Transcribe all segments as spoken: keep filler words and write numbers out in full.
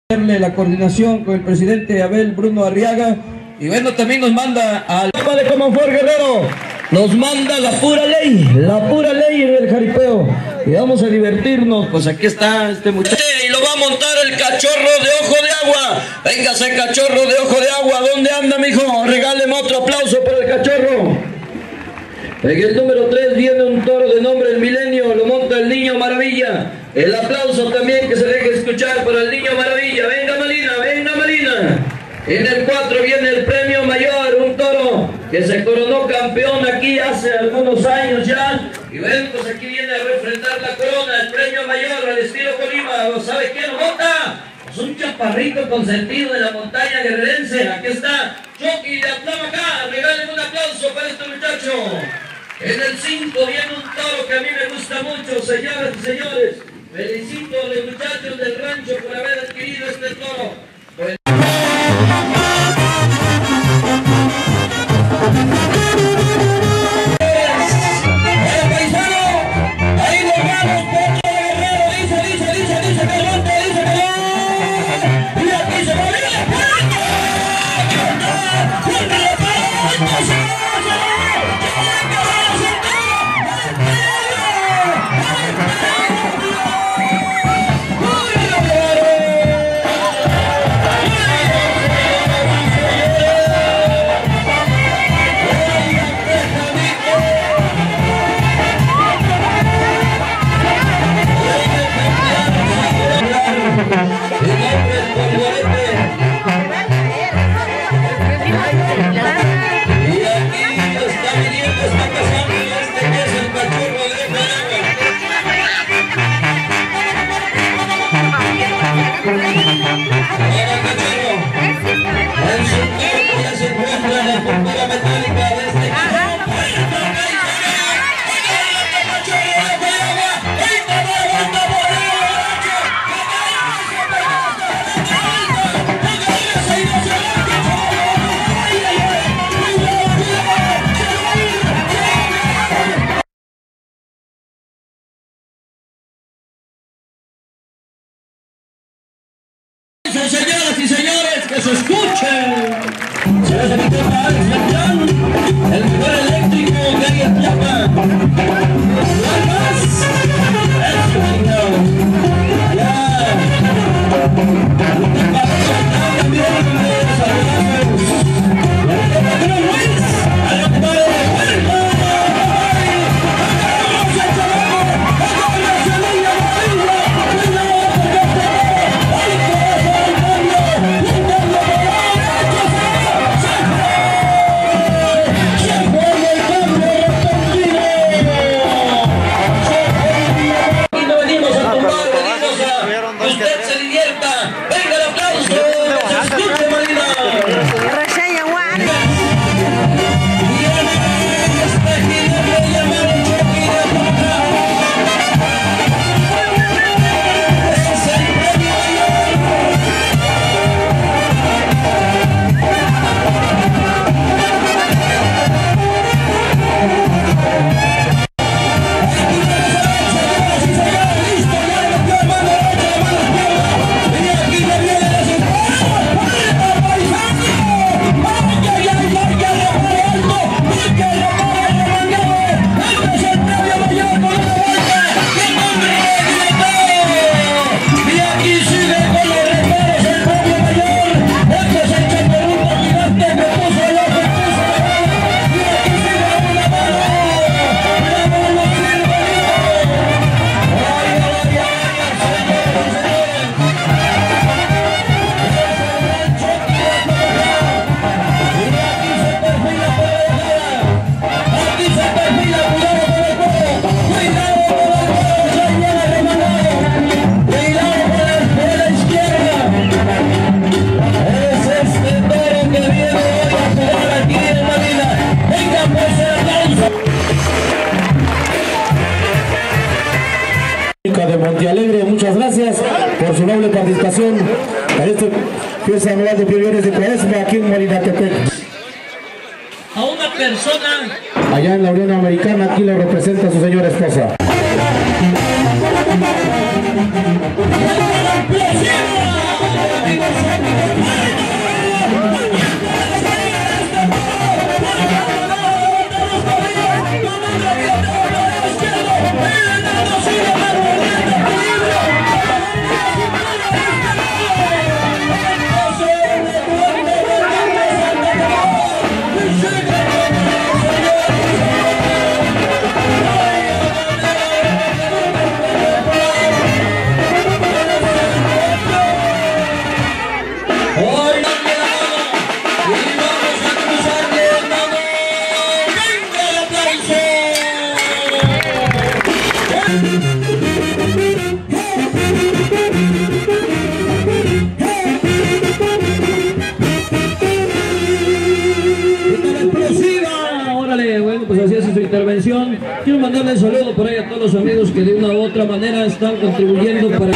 La coordinación con el presidente Abel Bruno Arriaga, y bueno, también nos manda al Papa de Comonfort Guerrero, nos manda la pura ley, la pura ley en el jaripeo, y vamos a divertirnos. Pues aquí está este muchacho y lo va a montar el cachorro de ojo de agua. Véngase, cachorro de ojo de agua, ¿dónde anda, mijo? Regáleme otro aplauso para el cachorro. En el número tres viene un toro de nombre El Milenio, lo monta el Niño Maravilla. El aplauso también que se deje escuchar para el Niño Maravilla. Venga Malina, venga Malina. En el cuatro viene el Premio Mayor, un toro que se coronó campeón aquí hace algunos años ya. Y bueno, pues aquí viene a refrendar la corona, el Premio Mayor al estilo Colima. ¿Sabe quién lo monta? Pues un chaparrito consentido de la montaña guerrerense. Aquí está Chucky de Atlamaca. Regalen un aplauso para este muchacho. En el cinco viene un toro que a mí me gusta mucho, señoras y señores. Felicito a los muchachos del rancho por haber adquirido este toro. Pues... ¡El paisano! ¡Ahí nos vamos, Pecho de Guerrero! Dice, dice, dice, dice que monte, dice que no. Y aquí se va a ver la puerta. ¡Junta la puerta! Señoras y señores, que se escuchen. Se les invita a Alex Lampián, el mejor eléctrico que hay en Tlapa. ¡Palmas! ¡Eso, chingado! ¡Ya! También saludamos al patrón Luis, al compadre Huerta. De Montealegre, muchas gracias por su noble participación en esta fiesta anual de Pioneros de Cuaresma aquí en Marinatepec. A una persona allá en la Unión Americana, aquí lo representa su señora esposa. ¡Viva la mandarle un saludo por ahí a todos los amigos que de una u otra manera están contribuyendo para...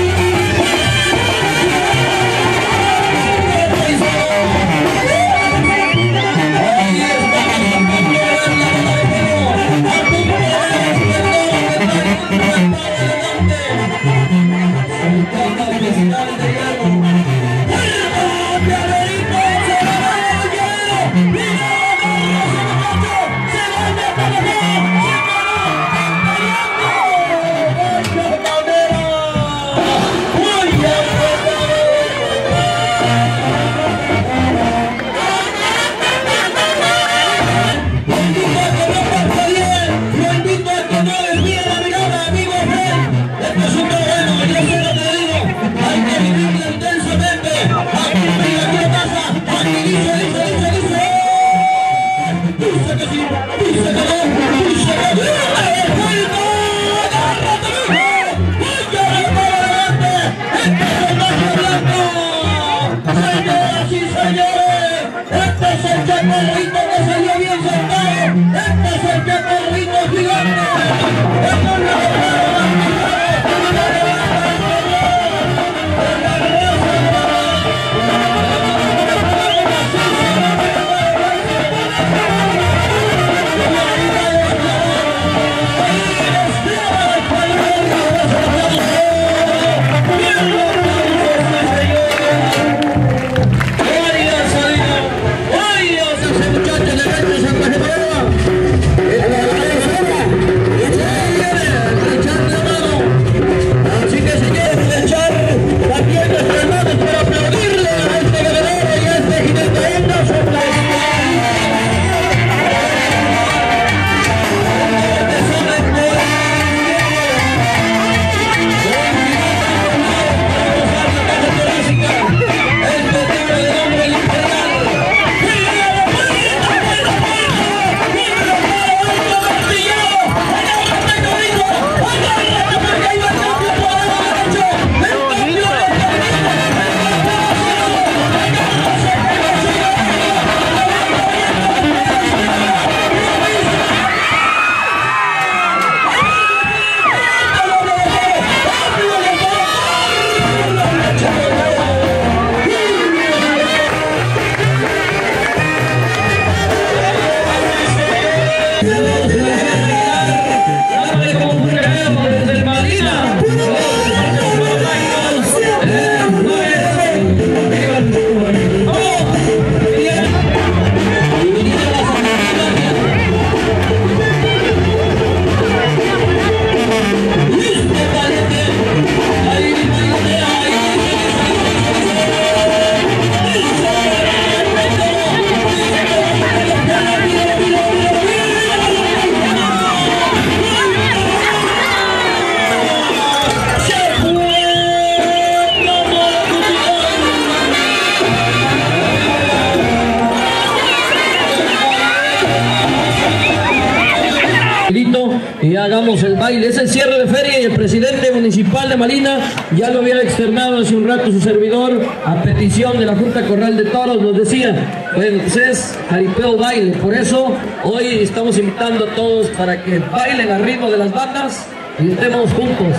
Y hagamos el baile. Es el cierre de feria y el presidente municipal de Malina ya lo había externado hace un rato su servidor a petición de la Junta Corral de Toros. Nos decía, bueno, pues es jaripeo baile, por eso hoy estamos invitando a todos para que bailen al ritmo de las bandas y estemos juntos.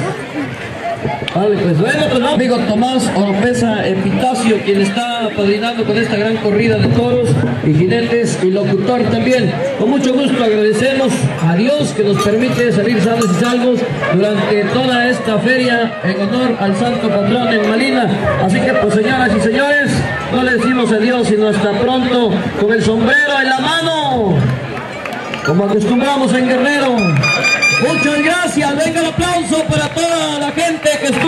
Vale, pues bueno, pues no, amigo Tomás Oropesa Epitacio, quien está apadrinando con esta gran corrida de toros y jinetes y locutor también. Con mucho gusto agradecemos a Dios que nos permite salir sanos y salvos durante toda esta feria en honor al santo patrón en Malina. Así que pues, señoras y señores, no le decimos adiós sino hasta pronto con el sombrero en la mano, como acostumbramos en Guerrero. Muchas gracias, venga el aplauso para toda la gente que está